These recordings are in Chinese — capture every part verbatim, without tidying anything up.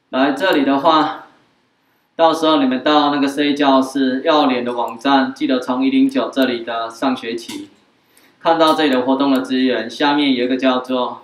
来这里的话，到时候你们到那个 C 教室要脸的网站，记得从一零九这里的上学期看到这里的活动的资源，下面有一个叫做。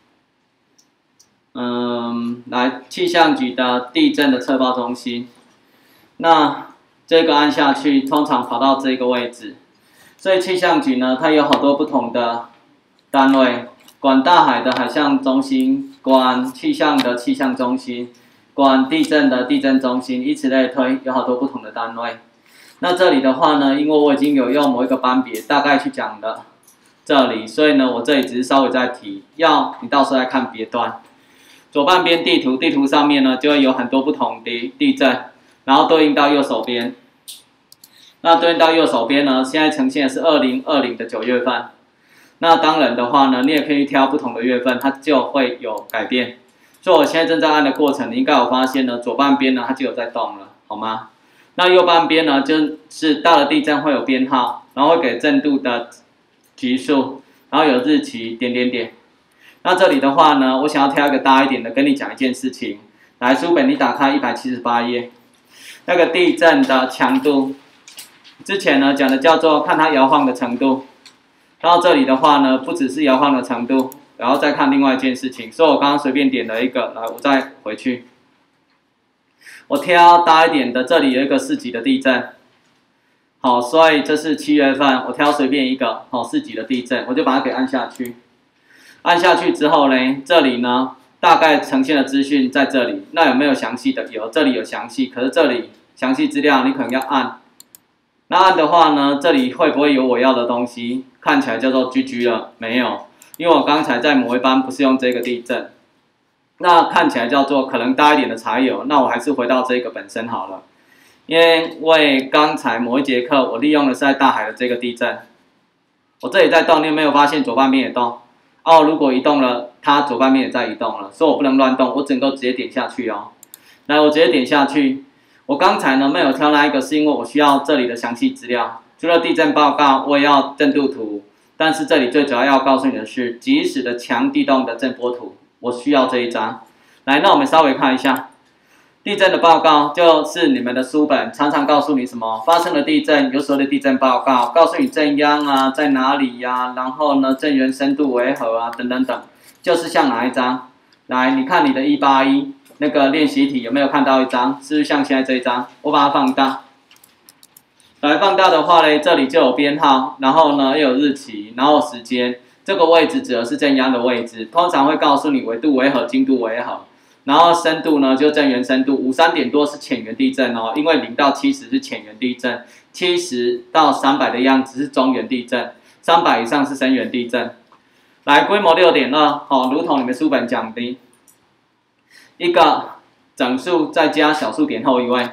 嗯，来气象局的地震的测报中心，那这个按下去，通常跑到这个位置。所以气象局呢，它有好多不同的单位，管大海的海象中心，管气象的气象中心，管地震的地震中心，以此类推，有好多不同的单位。那这里的话呢，因为我已经有用某一个班别大概去讲了这里，所以呢，我这里只是稍微再提，要你到时候来看别段。 左半边地图，地图上面呢就会有很多不同的地震，然后对应到右手边。那对应到右手边呢，现在呈现的是二零二零的九月份。那当然的话呢，你也可以挑不同的月份，它就会有改变。所以我现在正在按的过程，你应该有发现呢，左半边呢它就有在动了，好吗？那右半边呢，就是大的地震会有编号，然后会给震度的级数，然后有日期，点点点。 那这里的话呢，我想要挑一个大一点的，跟你讲一件事情。来，书本你打开一百七十八页，那个地震的强度，之前呢讲的叫做看它摇晃的程度。到这里的话呢，不只是摇晃的程度，然后再看另外一件事情。所以我刚刚随便点了一个，来，我再回去，我挑大一点的，这里有一个四级的地震。好，所以这是七月份，我挑随便一个，好，四级的地震，我就把它给按下去。 按下去之后呢，这里呢大概呈现的资讯在这里。那有没有详细的？有，这里有详细。可是这里详细资料你可能要按。那按的话呢，这里会不会有我要的东西？看起来叫做 G G 了，没有，因为我刚才在某一班不是用这个地震。那看起来叫做可能大一点的才有。那我还是回到这个本身好了，因为刚才某一节课我利用的是在大海的这个地震。我这里在动，你有没有发现左半边也动？ 哦，如果移动了，它左半边也在移动了，所以我不能乱动，我整个直接点下去哦。来，我直接点下去。我刚才呢没有挑那一个，是因为我需要这里的详细资料，除了地震报告，我也要震度图。但是这里最主要要告诉你的是，即使的强地动的震波图，我需要这一张。来，那我们稍微看一下。 地震的报告就是你们的书本常常告诉你什么发生了地震，有所谓的地震报告，告诉你震央啊在哪里呀、啊，然后呢震源深度为何啊等等等，就是像哪一张？来，你看你的一八一那个练习题有没有看到一张？是不是像现在这一张？我把它放大。来放大的话呢，这里就有编号，然后呢又有日期，然后时间，这个位置指的是震央的位置，通常会告诉你纬度为何、经度为何。 然后深度呢，就震源深度，五三点多是浅源地震哦，因为零到七十是浅源地震，七十到三百的样子是中源地震，三百以上是深源地震。来，规模六点二，好，如同你们书本讲的，一个整数再加小数点后一位。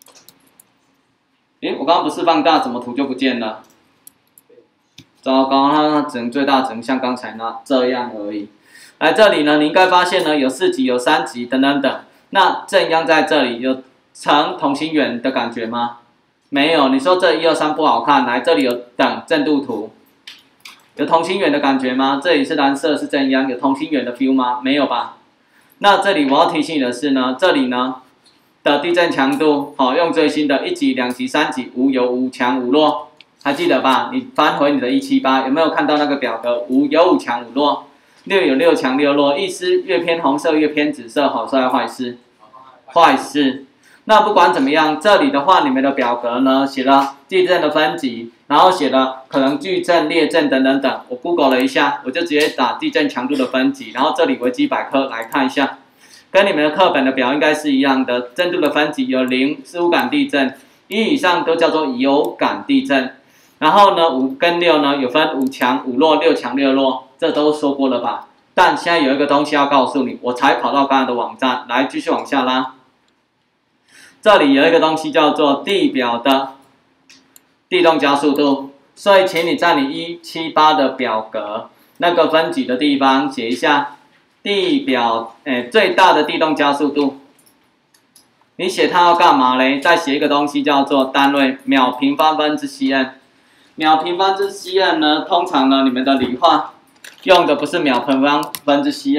诶，我刚刚不是放大，怎么图就不见了？糟糕，它只能最大只能像刚才那这样而已。 来这里呢，你应该发现呢有四级、有三级等等等。那震央在这里有成同心圆的感觉吗？没有。你说这一二三不好看，来这里有等震度图，有同心圆的感觉吗？这里是蓝色是震央，有同心圆的 feel 吗？没有吧？那这里我要提醒你的是呢，这里呢的地震强度，好、哦、用最新的一级、两级、三级，无有无强无弱，还记得吧？你翻回你的一七八，有没有看到那个表格？无有五强五弱。 六有六强六弱，意思越偏红色越偏紫色，好事还是坏事？坏事。那不管怎么样，这里的话，你们的表格呢写了地震的分级，然后写了可能巨震、烈震等等等。我 Google 了一下，我就直接打地震强度的分级，然后这里维基百科来看一下，跟你们的课本的表应该是一样的。震度的分级有零是无感地震，一以上都叫做有感地震。然后呢，五跟六呢有分五强、五弱、六强、六弱。 这都说过了吧？但现在有一个东西要告诉你，我才跑到刚才的网站来，继续往下拉。这里有一个东西叫做地表的地动加速度，所以请你在你一七八的表格那个分级的地方写一下地表诶最大的地动加速度。你写它要干嘛嘞？再写一个东西叫做单位秒平方分之 cm。秒平方之 cm 呢，通常呢你们的理化。 用的不是秒平方分之 cm，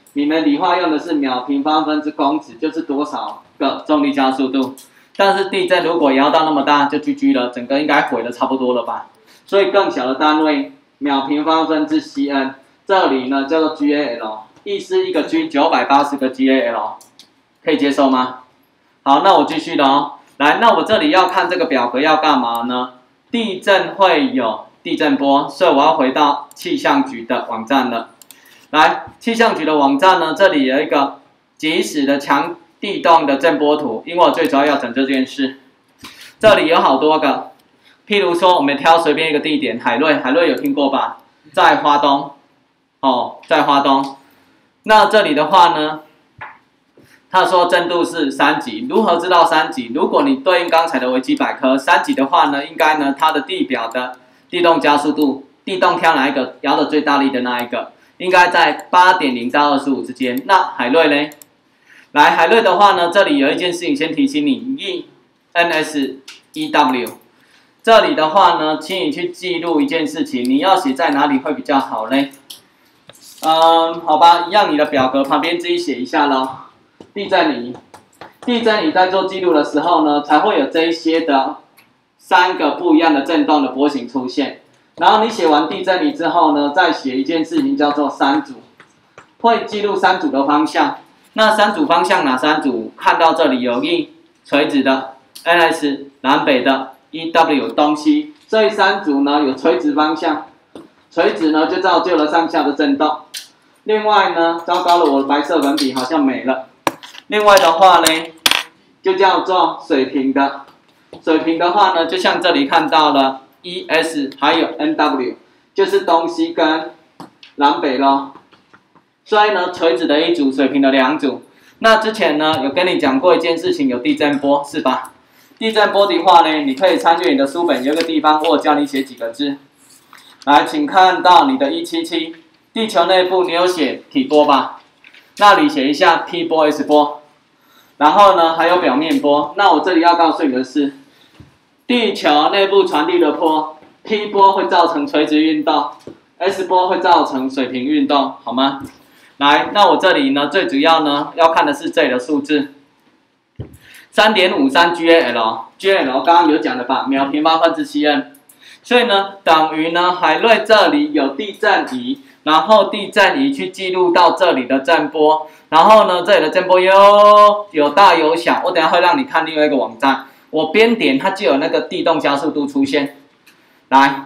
你们理化用的是秒平方分之公尺，就是多少个重力加速度。但是地震如果摇到那么大，就 G G 了，整个应该毁的差不多了吧？所以更小的单位秒平方分之 cn， 这里呢叫做 G A L， 意思一个 G 九百八十个 G A L， 可以接受吗？好，那我继续了哦。来，那我这里要看这个表格要干嘛呢？地震会有地震波，所以我要回到气象局的网站了。来，气象局的网站呢，这里有一个即时的强地动的震波图，因为我最主要要整这件事。这里有好多个，譬如说，我们挑随便一个地点，海瑞，海瑞有听过吧？在花东，哦，在花东。那这里的话呢？他说震度是三级，如何知道三级？如果你对应刚才的维基百科，三级的话呢，应该呢它的地表的地动加速度，地动挑哪一个摇的最大力的那一个，应该在 八点零 到二十五之间。那海瑞呢？来海瑞的话呢，这里有一件事情先提醒你 ，E N S E W， 这里的话呢，请你去记录一件事情，你要写在哪里会比较好呢？嗯，好吧，一样你的表格旁边自己写一下咯。地震仪，地震仪在做记录的时候呢，才会有这一些的三个不一样的震动的波形出现。然后你写完地震仪之后呢，再写一件事情叫做三组，会记录三组的方向。那三组方向哪三组？看到这里有 E 垂直的 ，N S 南北的 ，E W 东西。这三组呢有垂直方向，垂直呢就造就了上下的震动。另外呢，糟糕了，我的白色粉笔好像没了。另外的话呢，就叫做水平的。水平的话呢，就像这里看到了 E S 还有 N W， 就是东西跟南北咯。所以呢，垂直的一组，水平的两组。那之前呢，有跟你讲过一件事情，有地震波是吧？地震波的话呢，你可以参阅你的书本，有一个地方我教你写几个字。来，请看到你的一七七，地球内部你有写体波吧？那里写一下 P 波 S 波，然后呢还有表面波。那我这里要告诉你的是，地球内部传递的波 P 波会造成垂直运动 ，S 波会造成水平运动，好吗？来，那我这里呢最主要呢要看的是这里的数字 三点五三 G A L，G A L 刚刚有讲的吧，秒平方分之 cn， 所以呢等于呢海瑞这里有地震仪。然后地震仪去记录到这里的震波，然后呢，这里的震波有有大有小。我等下会让你看另外一个网站，我边点它就有那个地动加速度出现。来 ，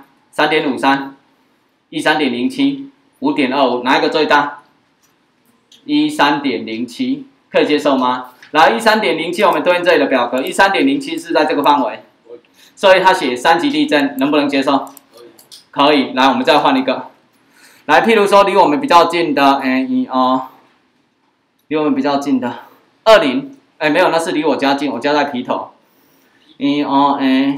三点五三， E 三点零七， 五点二五，哪一个最大 ？E 三点零七， 可以接受吗？来 ，E 三点零七， 我们对应这里的表格 ，E 三点零七 是在这个范围，所以它写三级地震，能不能接受？可以。来，我们再换一个。来，譬如说离我们比较近的，哎，一哦，离我们比较近的二零，哎，没有，那是离我家近，我家在皮头。一哦，哎，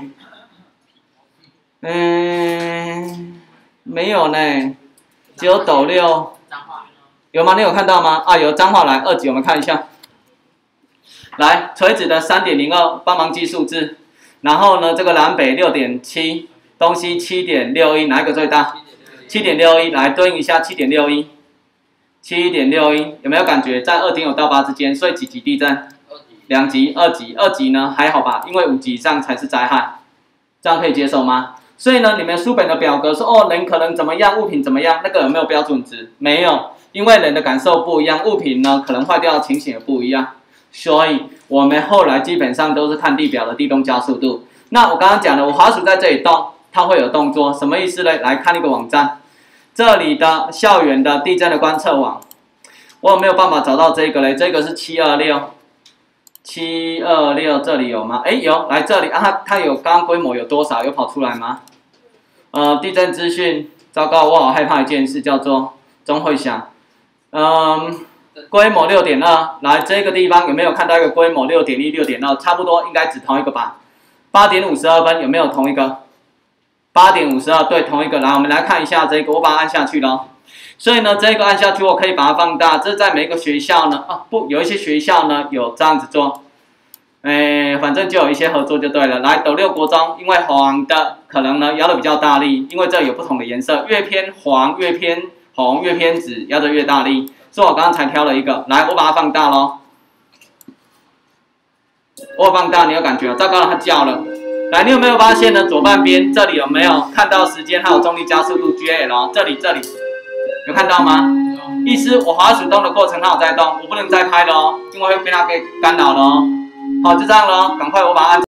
嗯，没有呢，只有斗六。有吗？你有看到吗？啊，有彰化来二级，我们看一下。来，垂直的 三点零二， 帮忙记数字。然后呢，这个南北 六点七， 东西 七点六一， 哪一个最大？七点六一， 来对应一下 七点六一， 七点六一， 有没有感觉在二点五到八之间？所以几级地震？两级，二级，二级呢还好吧，因为五级以上才是灾害，这样可以接受吗？所以呢，你们书本的表格说哦，人可能怎么样，物品怎么样，那个有没有标准值？没有，因为人的感受不一样，物品呢可能坏掉的情形也不一样，所以我们后来基本上都是看地表的地动加速度。那我刚刚讲了，我滑鼠在这里动。它会有动作，什么意思呢？来看一个网站，这里的校园的地震的观测网，我有没有办法找到这个嘞？这个是七二六，七二六这里有吗？哎，有，来这里啊，它它有刚刚规模有多少？有跑出来吗？呃，地震资讯，糟糕，我好害怕一件事，叫做钟会响，嗯，规模 六点二， 来这个地方有没有看到一个规模 六点一、六点二， 差不多应该指同一个吧？ 八点五十二分有没有同一个？八点五十二，对，同一个。来，我们来看一下这个，我把它按下去了。所以呢，这个按下去，我可以把它放大。这在每一个学校呢，啊，不，有一些学校呢有这样子做。哎，反正就有一些合作就对了。来，斗六国中，因为黄的可能呢摇的比较大力，因为这有不同的颜色，越偏黄、越偏红、越偏紫，摇的越大力。 是我刚刚才挑了一个，来，我把它放大咯。我放大，你有感觉吗？糟糕了，它叫了。来，你有没有发现呢？左半边这里有没有看到时间还有重力加速度 G L？ 这里这里有看到吗？意思我滑鼠动的过程它有在动，我不能再拍了哦，因为会被它给干扰了哦。好，就这样咯，赶快我把它按。